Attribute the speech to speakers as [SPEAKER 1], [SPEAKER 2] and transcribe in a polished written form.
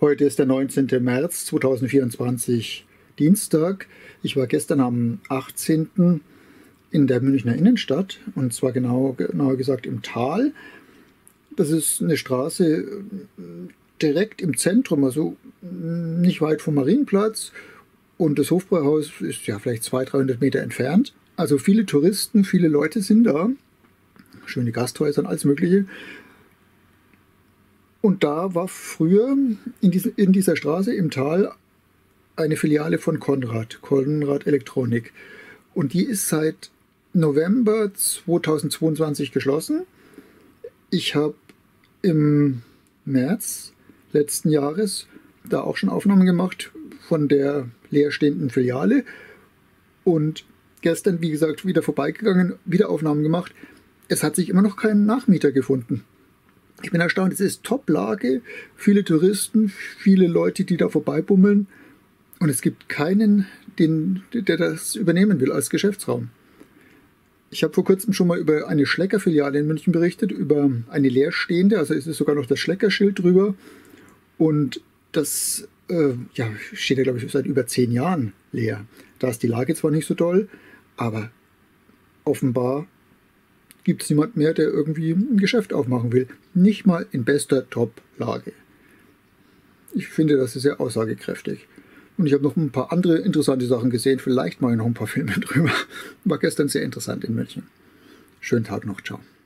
[SPEAKER 1] Heute ist der 19. März 2024, Dienstag. Ich war gestern am 18. in der Münchner Innenstadt, und zwar genauer gesagt im Tal. Das ist eine Straße direkt im Zentrum, also nicht weit vom Marienplatz. Und das Hofbräuhaus ist ja vielleicht 200-300 Meter entfernt. Also viele Touristen, viele Leute sind da. Schöne Gasthäuser und alles Mögliche. Und da war früher in dieser Straße im Tal eine Filiale von Konrad Elektronik. Und die ist seit November 2022 geschlossen. Ich habe im März letzten Jahres da auch schon Aufnahmen gemacht von der leerstehenden Filiale. Und gestern, wie gesagt, wieder vorbeigegangen, wieder Aufnahmen gemacht. Es hat sich immer noch kein Nachmieter gefunden. Ich bin erstaunt, es ist Top-Lage, viele Touristen, viele Leute, die da vorbeibummeln, und es gibt keinen, der das übernehmen will als Geschäftsraum. Ich habe vor kurzem schon mal über eine Schlecker-Filiale in München berichtet, über eine leerstehende, also es ist sogar noch das Schlecker-Schild drüber, und das steht ja, glaube ich, seit über 10 Jahren leer. Da ist die Lage zwar nicht so doll, aber offenbar gibt es niemand mehr, der irgendwie ein Geschäft aufmachen will. Nicht mal in bester Top-Lage. Ich finde, das ist sehr aussagekräftig. Und ich habe noch ein paar andere interessante Sachen gesehen. Vielleicht mache ich noch ein paar Filme drüber. War gestern sehr interessant in München. Schönen Tag noch. Ciao.